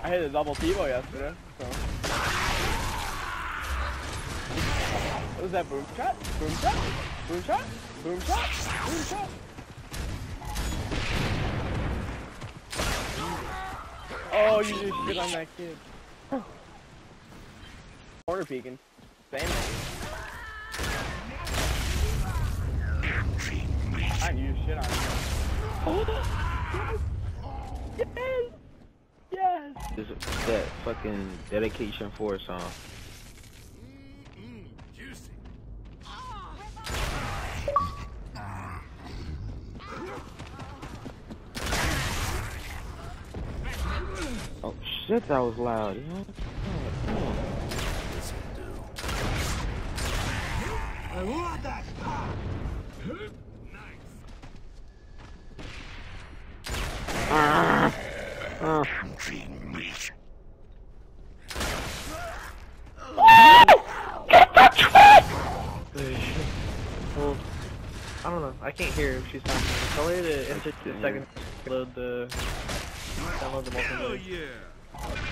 I hit a double TiVo yesterday, so. What was that, boom shot? Boom shot? Boom shot? Boom shot? Boom shot? Oh, you just shit on that kid. Corner peeking. Same thing. I knew shit on him. Yes! Yes! This is that fucking dedication for a song. Juicy. Oh shit, that was loud. You know? This'll do. I want that. Country meat. Well, I don't know. I can't hear if she's talking. Tell her to enter 2 seconds. Download the Hell multiplayer. yeah.